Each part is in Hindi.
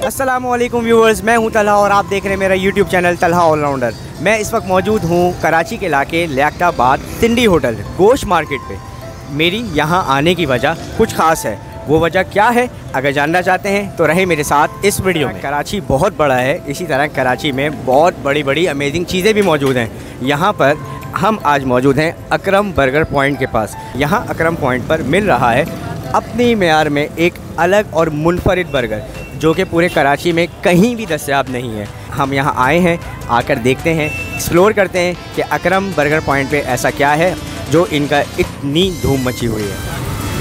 अस्सलामुअलैकुम व्यूवर्स, मैं हूं तलहा और आप देख रहे हैं मेरा यूट्यूब चैनल तलहा ऑलराउंडर। मैं इस वक्त मौजूद हूं कराची के इलाके लियाकताबाद सिंडी होटल गोश्त मार्केट पे। मेरी यहां आने की वजह कुछ ख़ास है। वो वजह क्या है, अगर जानना चाहते हैं तो रहे मेरे साथ इस वीडियो में। कराची बहुत बड़ा है, इसी तरह कराची में बहुत बड़ी बड़ी अमेजिंग चीज़ें भी मौजूद हैं। यहाँ पर हम आज मौजूद हैं अकरम बर्गर पॉइंट के पास। यहाँ अकरम पॉइंट पर मिल रहा है अपनी मेयार में एक अलग और मुनफरिद बर्गर, जो कि पूरे कराची में कहीं भी दस्तयाब नहीं है। हम यहाँ आए हैं, आकर देखते हैं, एक्सप्लोर करते हैं कि अकरम बर्गर पॉइंट पे ऐसा क्या है जो इनका इतनी धूम मची हुई है।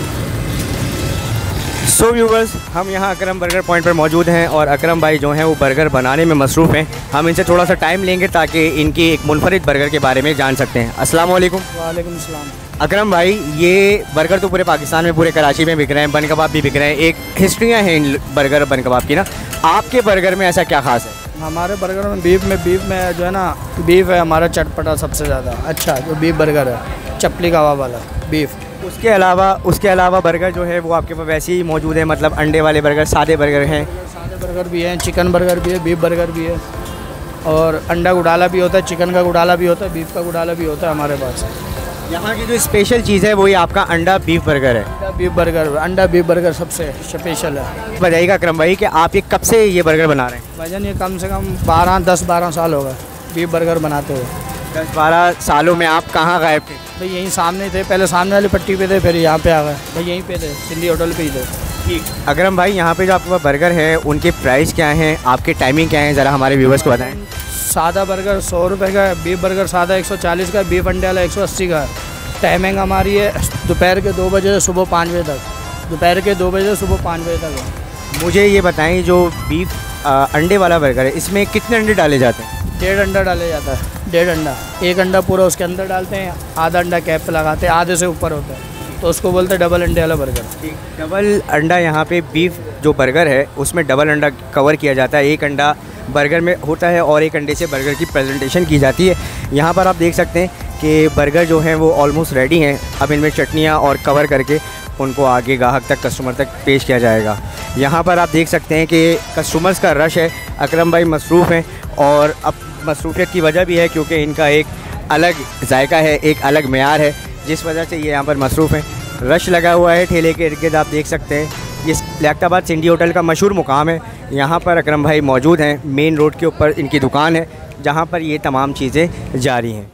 सो व्यूवर्स, हम यहाँ अकरम बर्गर पॉइंट पर मौजूद हैं और अकरम भाई जो हैं वो बर्गर बनाने में मसरूफ़ हैं। हम इनसे थोड़ा सा टाइम लेंगे ताकि इनकी एक मुनफरिद बर्गर के बारे में जान सकते हैं। अस्सलाम वालेकुम। वालेकुम सलाम। अकरम भाई, ये बर्गर तो पूरे पाकिस्तान में, पूरे कराची में बिक रहे हैं, बन कबाब भी बिक रहे हैं, एक हिस्ट्रियाँ हैं इन बर्गर बन कबाब की ना। आपके बर्गर में ऐसा क्या ख़ास है? हमारे बर्गर में बीफ में जो है ना, बीफ है हमारा चटपटा सबसे ज़्यादा अच्छा, जो बीफ बर्गर है, चपली कबाब वाला बीफ। उसके अलावा बर्गर जो है वो आपके पास वैसे ही मौजूद है, मतलब अंडे वाले बर्गर, सादे बर्गर हैं? सादे बर्गर भी हैं, चिकन बर्गर भी है, बीफ बर्गर भी है, और अंडा गुडाला भी होता है, चिकन का गुडाला भी होता है, बीफ का गुडाला भी होता है हमारे पास। यहाँ की जो स्पेशल चीज़ है वही आपका अंडा बीफ बर्गर है। अंडा बीफ बर्गर सबसे स्पेशल है। बताइएगा अकरम भाई कि आप ये कब से ये बर्गर बना रहे हैं? भाईजान ये कम से कम 10-12 साल हो गए बीफ बर्गर बनाते हुए। 10-12 सालों में आप कहाँ गायब थे? भाई यहीं सामने थे, पहले सामने वाली पट्टी पे थे, फिर यहाँ पे आ गए। भाई यहीं पे थे, सिंधी होटल पे ही थे। ठीक। अकरम भाई, यहाँ पे जो आपके पास बर्गर है उनके प्राइस क्या हैं, आपके टाइमिंग क्या है, ज़रा हमारे व्यूवर्स को बताएं। सादा बर्गर 100 रुपये का है, बीफ बर्गर सादा 140 का, बीफ अंडे वाला 180 का है। टाइमिंग हमारी है दोपहर के 2 बजे से सुबह 5 बजे तक। दोपहर के 2 बजे से सुबह 5 बजे तक है। मुझे ये बताएं, जो बीफ अंडे वाला बर्गर है इसमें कितने अंडे डाले जाते हैं? 1.5 अंडा डाले जाता है, 1.5 अंडा। एक अंडा पूरा उसके अंदर डालते हैं, आधा अंडा कैप पे लगाते हैं, आधे से ऊपर होता है, तो उसको बोलते हैं डबल अंडे वाला बर्गर। ठीक, डबल अंडा यहाँ पे बीफ जो बर्गर है उसमें डबल अंडा कवर किया जाता है। एक अंडा बर्गर में होता है और एक अंडे से बर्गर की प्रेजेंटेशन की जाती है। यहाँ पर आप देख सकते हैं कि बर्गर जो हैं वो ऑलमोस्ट रेडी हैं। अब इनमें चटनियाँ और कवर करके उनको आगे ग्राहक तक, कस्टमर तक पेश किया जाएगा। यहाँ पर आप देख सकते हैं कि कस्टमर्स का रश है। अकरम भाई मसरूफ़ हैं और अब मसरूफियत की वजह भी है क्योंकि इनका एक अलग जायका है, एक अलग मेयार है, जिस वजह से ये यहाँ पर मसरूफ़ हैं। रश लगा हुआ है ठेले के इर्द गिर्द, आप देख सकते हैं। ये लियाकताबाद सिंडी होटल का मशहूर मुकाम है। यहाँ पर अकरम भाई मौजूद हैं, मेन रोड के ऊपर इनकी दुकान है जहाँ पर ये तमाम चीज़ें जारी हैं।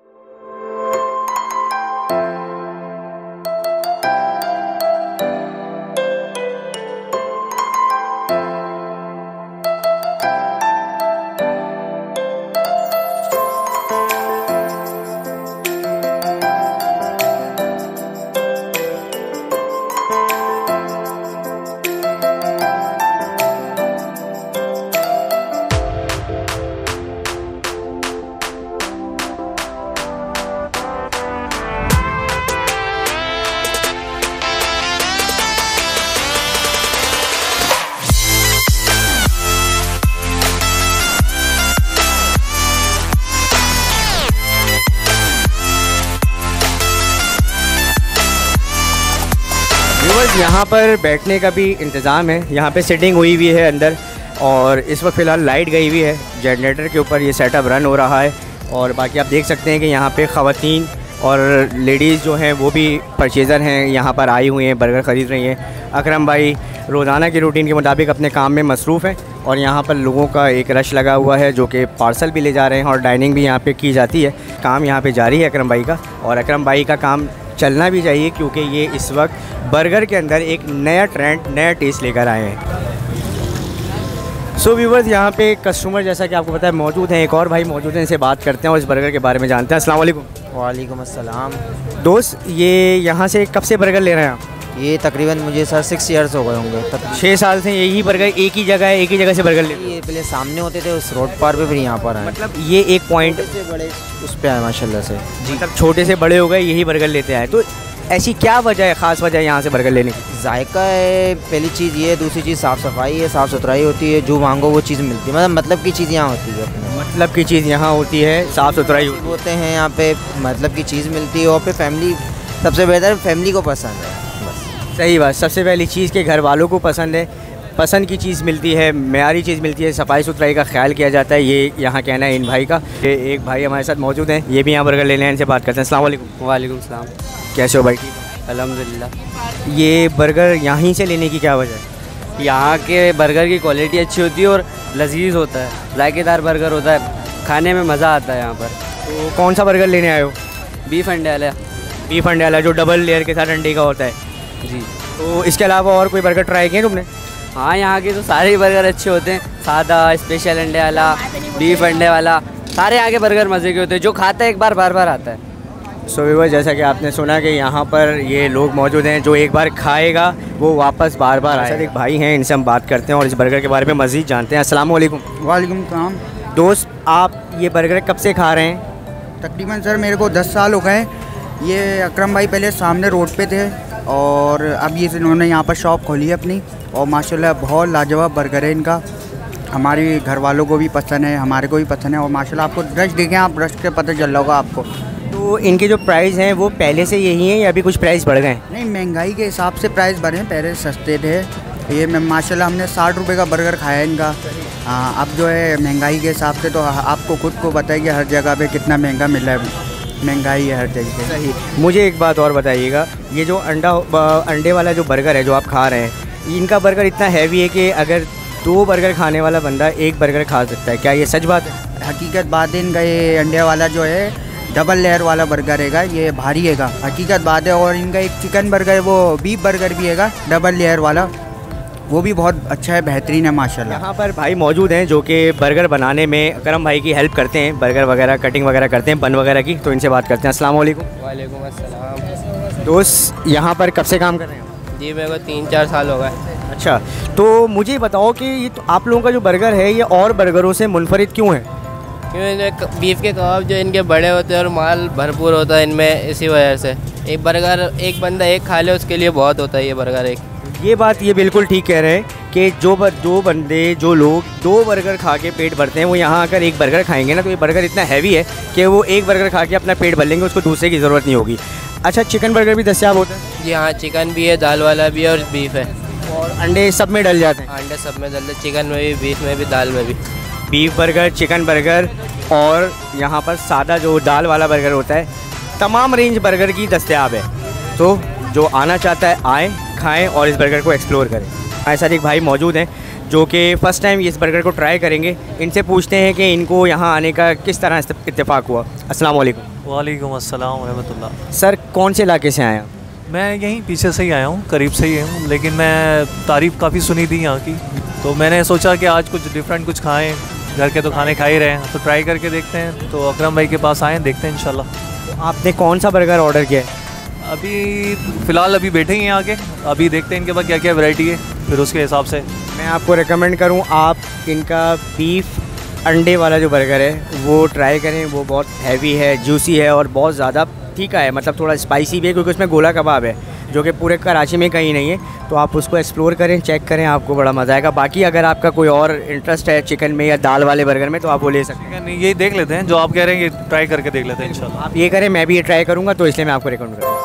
यहाँ पर बैठने का भी इंतज़ाम है, यहाँ पे सिटिंग हुई हुई है अंदर, और इस वक्त फ़िलहाल लाइट गई हुई है। जनरेटर के ऊपर ये सेटअप रन हो रहा है और बाकी आप देख सकते हैं कि यहाँ पे ख़वातीन और लेडीज़ जो हैं वो भी परचेज़र हैं, यहाँ पर आई हुई हैं, बर्गर ख़रीद रही हैं। अकरम भाई रोज़ाना की रूटीन के मुताबिक अपने काम में मसरूफ़ हैं और यहाँ पर लोगों का एक रश लगा हुआ है जो कि पार्सल भी ले जा रहे हैं और डाइनिंग भी यहाँ पर की जाती है। काम यहाँ पर जारी है अकरम भाई का, और अकरम भाई का काम चलना भी चाहिए क्योंकि ये इस वक्त बर्गर के अंदर एक नया ट्रेंड, नया टेस्ट लेकर आए हैं। सो व्यूवर्स, यहाँ पे कस्टमर जैसा कि आपको पता है मौजूद हैं, एक और भाई मौजूद हैं, इनसे बात करते हैं और इस बर्गर के बारे में जानते हैं। अस्सलाम वालेकुम। वालेकुम अस्सलाम। दोस्त, ये यहाँ से कब से बर्गर ले रहे हैं आप? ये तकरीबन मुझे सर 6 ईयर्स हो गए होंगे। 6 साल से यही बर्गर एक ही जगह है, एक ही जगह से बर्गर ले? ये पहले सामने होते थे उस रोड पर, फिर यहाँ पर आए। मतलब ये एक पॉइंट से बड़े उस पर आए माशाल्लाह से जी। मतलब छोटे से बड़े हो गए, यही बर्गर लेते आए। तो ऐसी क्या वजह है, ख़ास वजह है यहाँ से बर्गर लेने की? जायका है पहली चीज़ ये, दूसरी चीज़ साफ़ सफाई है, साफ़ सुथराई होती है, जो मांगो वो चीज़ मिलती है। मतलब की चीज़ यहाँ होती है, मतलब की चीज़ यहाँ होती है, साफ़ सुथराई होते हैं यहाँ पे, मतलब की चीज़ मिलती है। और पे फैमिली सबसे बेहतर, फैमिली को पसंद है बस। सही बात, सबसे पहली चीज़ के घर वालों को पसंद है। पसंद की चीज़ मिलती है, मेयारी चीज़ मिलती है, सफाई सुथराई का ख्याल किया जाता है, ये यहाँ कहना है इन भाई का। ये एक भाई हमारे साथ मौजूद हैं, ये भी यहाँ बर्गर लेने हैं, इनसे बात करते हैं। अस्सलाम वालेकुम। वालेकुम सलाम। कैसे हो भाई? ठीक हो? अल्हम्दुलिल्लाह। ये बर्गर यहीं से लेने की क्या वजह है? यहाँ के बर्गर की क्वालिटी अच्छी होती है और लजीज होता है, जायकेदार बर्गर होता है, खाने में मज़ा आता है यहाँ पर। तो कौन सा बर्गर लेने आए हो? बीफ अंडे वाला। बीफ अंडे वाला जो डबल लेयर के साथ अंडे का होता है जी। तो इसके अलावा और कोई बर्गर ट्राई किए तुमने? हाँ, यहाँ के तो सारे ही बर्गर अच्छे होते हैं, सादा, स्पेशल अंडे वाला, बीफ अंडे वाला, सारे यहाँ के बर्गर मज़े के होते हैं, जो खाता है एक बार बार बार आता है। सो व्यूअर्स, जैसा कि आपने सुना कि यहाँ पर ये लोग मौजूद हैं, जो एक बार खाएगा वो वापस बार बार आएगा। एक भाई हैं, इनसे हम बात करते हैं और इस बर्गर के बारे में मज़ीद जानते हैं। अस्सलाम वालेकुम। वालेकुम सलाम। दोस्त, आप ये बर्गर कब से खा रहे हैं? तकरीबन सर मेरे को 10 साल हो गए। ये अकरम भाई पहले सामने रोड पे थे और अब ये इन्होंने यहाँ पर शॉप खोली है अपनी, और माशाल्लाह बहुत लाजवाब बर्गर है इनका। हमारे घर वालों को भी पसंद है, हमारे को भी पसंद है, और माशाल्लाह आपको रश देखें, आप रश के पता चल रहा होगा आपको। तो इनके जो प्राइस हैं वो पहले से यही हैं या अभी कुछ प्राइस बढ़ गए हैं? नहीं, महंगाई के हिसाब से प्राइस बढ़े हैं, पहले सस्ते थे। ये माशाल्लाह हमने 60 रुपये का बर्गर खाया इनका। हाँ, अब जो है महंगाई के हिसाब से तो आपको खुद को पता है कि हर जगह पे कितना महंगा मिल रहा है, महंगाई है हर जगह। सही। मुझे एक बात और बताइएगा, ये जो अंडे वाला जो बर्गर है जो आप खा रहे हैं, इनका बर्गर इतना हैवी है कि अगर 2 बर्गर खाने वाला बंदा 1 बर्गर खा सकता है, क्या ये सच बात है? हकीकत बात है, इनका ये अंडे वाला जो है डबल लेयर वाला बर्गर हैगा, ये भारी हैगा, हकीकत बात है। और इनका एक चिकन बर्गर, वो बीफ बर्गर भी हैगा डबल लेयर वाला, वो भी बहुत अच्छा है, बेहतरीन है माशाल्लाह। यहाँ पर भाई मौजूद हैं जो कि बर्गर बनाने में अकरम भाई की हेल्प करते हैं, बर्गर वगैरह कटिंग वगैरह करते हैं, बन वगैरह की, तो इनसे बात करते हैं। अस्सलाम वालेकुम। वालेकुम अस्सलाम। दोस्त, यहाँ पर कब से काम कर रहे हैं? जी, मेरे को 3-4 साल हो गए। अच्छा, तो मुझे बताओ कि ये तो आप लोगों का जो बर्गर है ये और बर्गरों से मुनफरिद क्यों है? क्योंकि बीफ के कबाब जो इनके बड़े होते हैं और माल भरपूर होता है इनमें, इसी वजह से एक बर्गर एक बंदा एक खा ले उसके लिए बहुत होता है ये बर्गर एक। ये बात ये बिल्कुल ठीक कह रहे हैं कि जो लोग 2 बर्गर खा के पेट भरते हैं, वो यहाँ आकर एक बर्गर खाएंगे ना, तो ये बर्गर इतना हैवी है कि वो एक बर्गर खा के अपना पेट भर लेंगे, उसको दूसरे की ज़रूरत नहीं होगी। अच्छा, चिकन बर्गर भी दस्तियाब होता है? जी हाँ, चिकन भी है, दाल वाला भी है और बीफ है। और अंडे सब में डल जाते हैं? अंडे सब में डलते, चिकन में भी, बीफ में भी, दाल में भी। बीफ बर्गर, चिकन बर्गर और यहाँ पर सादा जो दाल वाला बर्गर होता है, तमाम रेंज बर्गर की दस्तियाब है। तो जो आना चाहता है आए, खाएं और इस बर्गर को एक्सप्लोर करें। हमारे साथ एक भाई मौजूद हैं जो कि फ़र्स्ट टाइम इस बर्गर को ट्राई करेंगे। इनसे पूछते हैं कि इनको यहाँ आने का किस तरह इत्तेफाक हुआ। अस्सलाम वालेकुम। वालेकुम अस्सलाम रहमतुल्लाह। सर, कौन से इलाके से आए हैं? मैं यहीं पीछे से ही आया हूँ, करीब से ही हूँ, लेकिन मैं तारीफ़ काफ़ी सुनी थी यहाँ की, तो मैंने सोचा कि आज कुछ डिफरेंट कुछ खाएँ, घर के तो खाने खा ही रहे हैं, तो ट्राई करके देखते हैं। तो अकरम भाई के पास आए, देखते हैं इंशाल्लाह। तो आपने कौन सा बर्गर ऑर्डर किया है? अभी फ़िलहाल अभी बैठे ही हैं आके, अभी देखते हैं इनके पास क्या क्या वैरायटी है, फिर उसके हिसाब से। मैं आपको रिकमेंड करूँ, आप इनका बीफ अंडे वाला जो बर्गर है वो ट्राई करें। वो बहुत हैवी है, जूसी है और बहुत ज़्यादा तीखा है, मतलब थोड़ा स्पाइसी भी है, क्योंकि उसमें गोला कबाब है जो कि पूरे कराची में कहीं नहीं है। तो आप उसको एक्सप्लोर करें, चेक करें, आपको बड़ा मज़ा आएगा। बाकी अगर आपका कोई और इंटरेस्ट है चिकन में या दाल वाले बर्गर में, तो आप वो ले सकते हैं। नहीं, यही देख लेते हैं जो आप कह रहे हैं, ये ट्राई करके देख लेते हैं इंशाल्लाह। आप ये करें, मैं भी ये ट्राई करूँगा, तो इसलिए मैं आपको रिकमेंड करूँगा।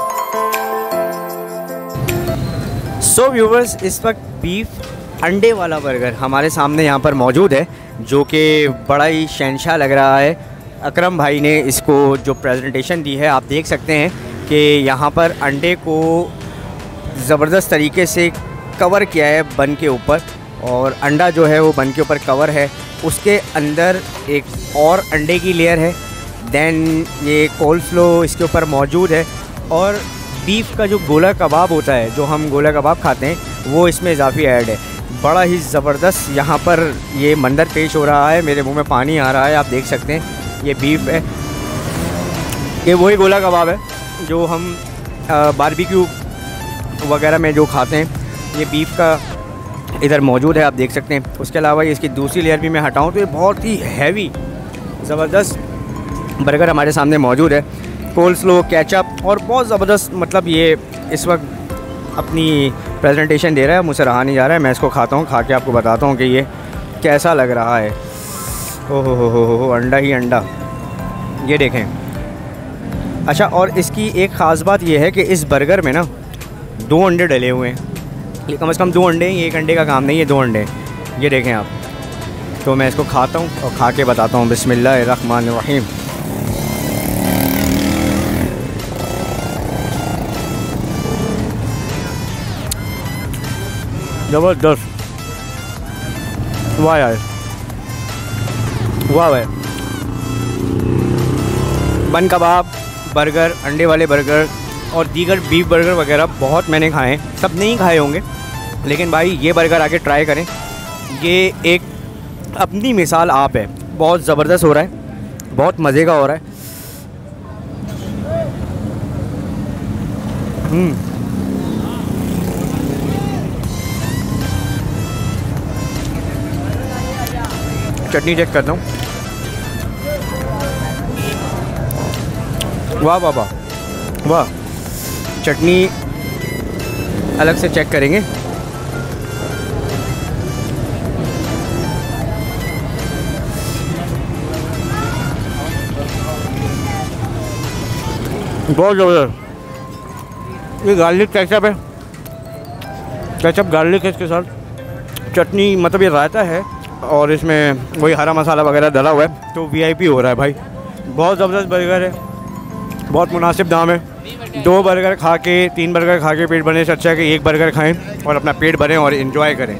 सो व्यूवर्स, इस वक्त बीफ अंडे वाला बर्गर हमारे सामने यहाँ पर मौजूद है, जो कि बड़ा ही शहनशाह लग रहा है। अकरम भाई ने इसको जो प्रेजेंटेशन दी है, आप देख सकते हैं कि यहाँ पर अंडे को ज़बरदस्त तरीके से कवर किया है बन के ऊपर, और अंडा जो है वो बन के ऊपर कवर है, उसके अंदर एक और अंडे की लेयर है, देन ये कोल्स्लो इसके ऊपर मौजूद है, और बीफ का जो गोला कबाब होता है, जो हम गोला कबाब खाते हैं, वो इसमें इजाफी ऐड है। बड़ा ही ज़बरदस्त यहाँ पर ये मंजर पेश हो रहा है, मेरे मुंह में पानी आ रहा है। आप देख सकते हैं ये बीफ है, ये वही गोला कबाब है जो हम बारबेक्यू वगैरह में जो खाते हैं। ये बीफ का इधर मौजूद है, आप देख सकते हैं। उसके अलावा इसकी दूसरी लेयर भी मैं हटाऊं तो ये बहुत ही हैवी ज़बरदस्त बर्गर हमारे सामने मौजूद है। कोल्स्लो, केचप और बहुत ज़बरदस्त, मतलब ये इस वक्त अपनी प्रेजेंटेशन दे रहा है, मुझसे रहा नहीं जा रहा है। मैं इसको खाता हूँ, खा के आपको बताता हूँ कि ये कैसा लग रहा है। ओहो हो, अंडा ही अंडा, ये देखें। अच्छा, और इसकी एक ख़ास बात ये है कि इस बर्गर में ना 2 अंडे डले हुए हैं, ये कम से कम 2 अंडे हैं, ये 1 अंडे का काम नहीं है, 2 अंडे हैं। ये देखें आप। तो मैं इसको खाता हूँ और खा के बताता हूँ। बिस्मिल्लाहिर्रहमानिर्रहीम। ज़बरदस्त, वाह यार, वाह भाई। बन कबाब, बर्गर, अंडे वाले बर्गर और दीगर बीफ बर्गर वगैरह बहुत मैंने खाए हैं, सब नहीं खाए होंगे, लेकिन भाई ये बर्गर आके ट्राई करें। ये एक अपनी मिसाल आप है, बहुत ज़बरदस्त हो रहा है, बहुत मज़े का हो रहा है। चटनी चेक करता हूँ। वाह वाह वाह वाह, चटनी अलग से चेक करेंगे। बहुत ज़बरदस्त। ये गार्लिक केचप है, केचप गार्लिक है इसके साथ। चटनी मतलब ये रायता है और इसमें वही हरा मसाला वगैरह डला हुआ है, तो वीआईपी हो रहा है भाई। बहुत ज़बरदस्त बर्गर है, बहुत मुनासिब दाम है। 2 बर्गर खा के 3 बर्गर खा के पेट भरने से अच्छा है कि 1 बर्गर खाएं और अपना पेट भरें और इन्जॉय करें।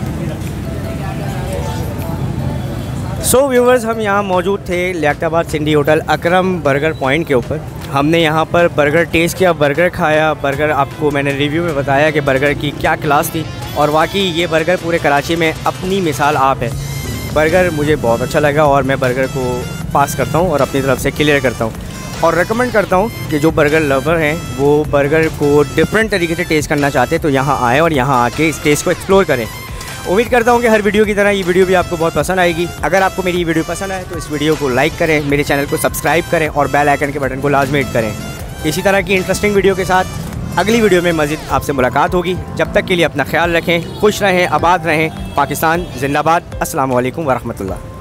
सो व्यूवर्स, हम यहाँ मौजूद थे Liaquatabad Sindhi hotel Akram burger point के ऊपर। हमने यहाँ पर बर्गर टेस्ट किया, बर्गर खाया। बर्गर आपको मैंने रिव्यू में बताया कि बर्गर की क्या क्लास थी, और वाकई ये बर्गर पूरे कराची में अपनी मिसाल आप है। बर्गर मुझे बहुत अच्छा लगा और मैं बर्गर को पास करता हूँ और अपनी तरफ से क्लियर करता हूँ और रेकमेंड करता हूँ कि जो बर्गर लवर हैं वो बर्गर को डिफरेंट तरीके से टेस्ट करना चाहते हैं तो यहाँ आएँ और यहाँ आके इस टेस्ट को एक्सप्लोर करें। उम्मीद करता हूँ कि हर वीडियो की तरह ये वीडियो भी आपको बहुत पसंद आएगी। अगर आपको मेरी ये वीडियो पसंद आए तो इस वीडियो को लाइक करें, मेरे चैनल को सब्सक्राइब करें और बेल आइकन के बटन को लाजमी हिट करें। इसी तरह की इंटरेस्टिंग वीडियो के साथ अगली वीडियो में मज़ीद आपसे मुलाकात होगी। जब तक के लिए अपना ख्याल रखें, खुश रहें, आबाद रहें। पाकिस्तान जिंदाबाद। अस्सलामु अलैकुम वरहमतुल्लाह।